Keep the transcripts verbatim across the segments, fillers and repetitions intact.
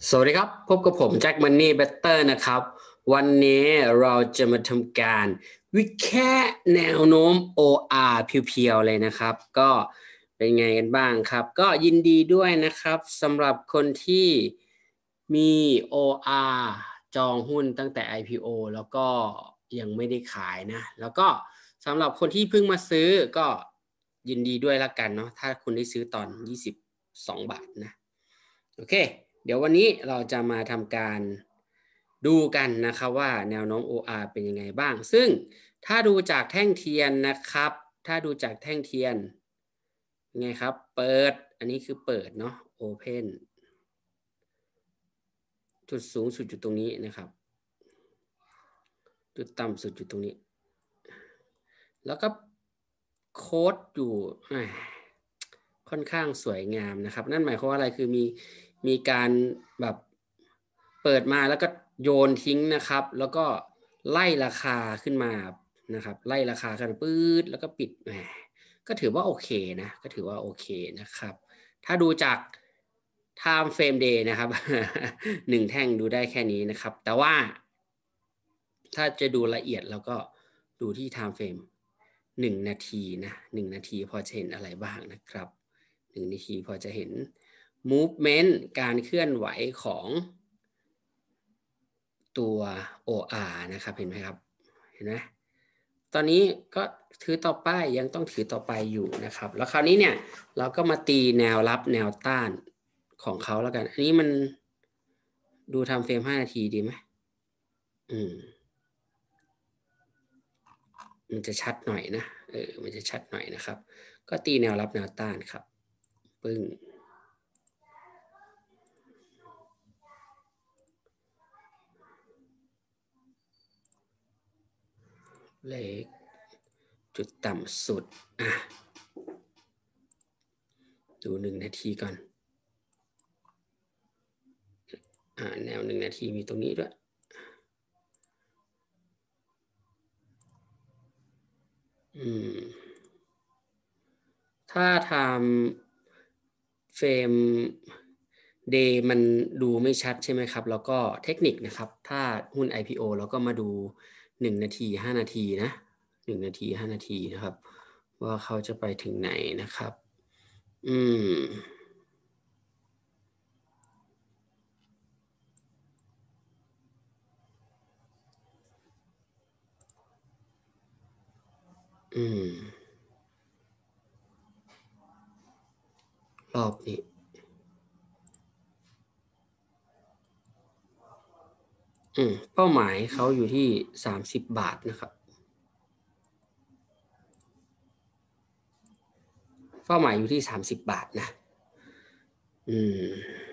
สวัสดีครับพบกับผมแจ็คมันนี่เบเตอร์นะครับวันนี้เราจะมาทำการวิเคราะห์แนวโน้ม โอ อาร์ เพียวๆเลยนะครับก็เป็นไงกันบ้างครับก็ยินดีด้วยนะครับสำหรับคนที่มี โอ อาร์ จองหุ้นตั้งแต่ ไอ พี โอ แล้วก็ยังไม่ได้ขายนะแล้วก็สำหรับคนที่เพิ่งมาซื้อก็ยินดีด้วยละกันเนาะถ้าคุณได้ซื้อตอนยี่สิบสองบาทนะโอเคเดี๋ยววันนี้เราจะมาทำการดูกันนะครับว่าแนวโน้ม โอ อาร์ เป็นยังไงบ้างซึ่งถ้าดูจากแท่งเทียนนะครับถ้าดูจากแท่งเทียนไงครับเปิดอันนี้คือเปิดเนาะ Open จุดสูงสุดอยู่ตรงนี้นะครับจุดต่ำสุดอยู่ตรงนี้แล้วก็โค้ดอยู่ค่อนข้างสวยงามนะครับนั่นหมายความว่าอะไรคือมีมีการแบบเปิดมาแล้วก็โยนทิ้งนะครับแล้วก็ไล่ราคาขึ้นมานะครับไล่ราคาขึ้นปื๊ดแล้วก็ปิดแหมก็ถือว่าโอเคนะก็ถือว่าโอเคนะครับถ้าดูจาก time frame day นะครับ หนึ่งแท่งดูได้แค่นี้นะครับแต่ว่าถ้าจะดูละเอียดแล้วก็ดูที่ time frame หนึ่งนาทีนะหนึ่งนาทีพอจะเห็นอะไรบ้างนะครับหนึ่งนาทีพอจะเห็น movement การเคลื่อนไหวของตัว โอ อาร์ นะครับเห็นไหมครับเห็นไหมตอนนี้ก็ถือต่อไปยังต้องถือต่อไปอยู่นะครับแล้วคราวนี้เนี่ยเราก็มาตีแนวรับแนวต้านของเขาแล้วกันอันนี้มันดูทำเฟรมห้านาทีดีไหมอืมมันจะชัดหน่อยนะเออมันจะชัดหน่อยนะครับก็ตีแนวรับแนวต้านครับปึ้งเลขจุดต่ำสุดอ่ะดูหนึ่งนาทีก่อนอ่าแนวหนึ่งนาทีมีตรงนี้ด้วยอืมถ้าทำเฟรมเดย์มันดูไม่ชัดใช่ไหมครับแล้วก็เทคนิคนะครับถ้าหุ้น ไอ พี โอ เราก็มาดูหนึ่งนาทีห้านาทีนะหนึ่งนาทีห้านาทีนะครับว่าเขาจะไปถึงไหนนะครับอืมอืมรอบนี้อืมเป้าหมายเขาอยู่ที่สามสิบบาทนะครับเป้าหมายอยู่ที่สามสิบบาทนะอืม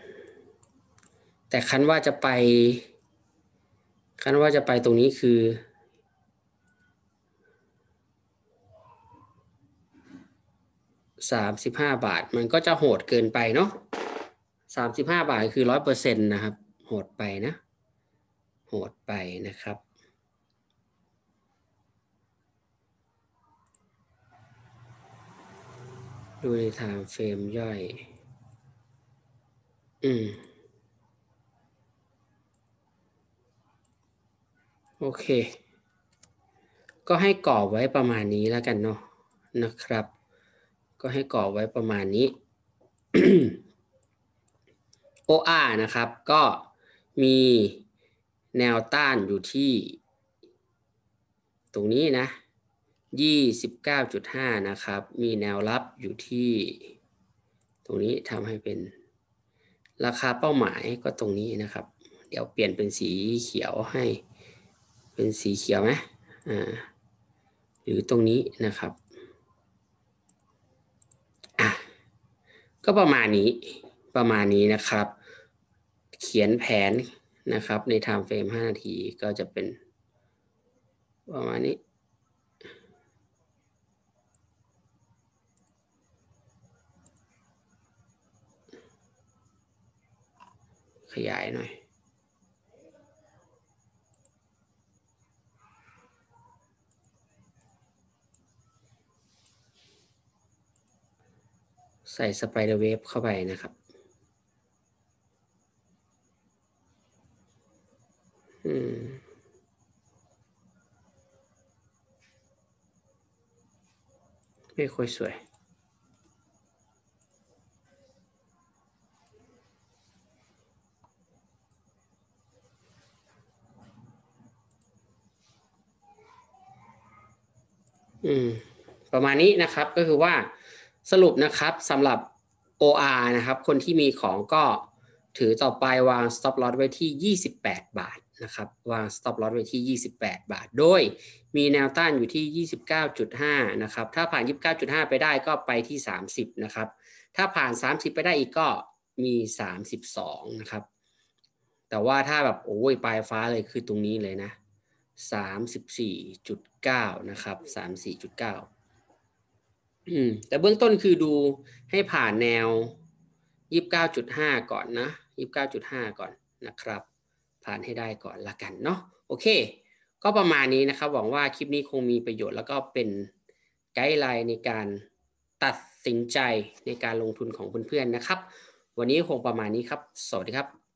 แต่คันว่าจะไปคันว่าจะไปตรงนี้คือสามสิบห้าบาทมันก็จะโหดเกินไปเนาะสามสิบห้าบาทคือร้อยเปอร์เซ็นต์นะครับโหดไปนะโหดไปนะครับดูในไทม์เฟรมย่อยอืมโอเคก็ให้กรอบไว้ประมาณนี้แล้วกันเนาะนะครับก็ให้กรอบไว้ประมาณนี้ โอ อาร์ นะครับก็มีแนวต้านอยู่ที่ตรงนี้นะ ยี่สิบเก้าจุดห้า นะครับ มีแนวรับอยู่ที่ตรงนี้ทำให้เป็นราคาเป้าหมายก็ตรงนี้นะครับ เดี๋ยวเปลี่ยนเป็นสีเขียวให้เป็นสีเขียวไหมอ่าหรือตรงนี้นะครับอ่ะก็ประมาณนี้ประมาณนี้นะครับ เขียนแผนนะครับใน time frame ห้านาทีก็จะเป็นประมาณนี้ขยายหน่อยใส่สไปเดอร์เวฟเข้าไปนะครับอืมไม่ค่อยสวยอืมประมาณนี้นะครับก็คือว่าสรุปนะครับสำหรับ โอ อาร์ นะครับคนที่มีของก็ถือต่อไปวาง stop loss ไว้ที่ยี่สิบแปดบาทนะครับวาง stop loss ไว้ที่ยี่สิบแปดบาทโดยมีแนวต้านอยู่ที่ ยี่สิบเก้าจุดห้า นะครับถ้าผ่าน ยี่สิบเก้าจุดห้า ไปได้ก็ไปที่สามสิบนะครับถ้าผ่านสามสิบไปได้อีกก็มีสามสิบสองนะครับแต่ว่าถ้าแบบโอ้ยปลายฟ้าเลยคือตรงนี้เลยนะสามสิบสี่จุดเก้านะครับสามสิบสี่จุดเก้าอืมแต่เบื้องต้นคือดูให้ผ่านแนว ยี่สิบเก้าจุดห้า ก่อนนะ ยี่สิบเก้าจุดห้า ก่อนนะครับผ่านให้ได้ก่อนละกันเนาะโอเคก็ประมาณนี้นะครับหวังว่าคลิปนี้คงมีประโยชน์แล้วก็เป็นไกด์ไลน์ในการตัดสินใจในการลงทุนของเพื่อนๆนะครับวันนี้คงประมาณนี้ครับสวัสดีครับ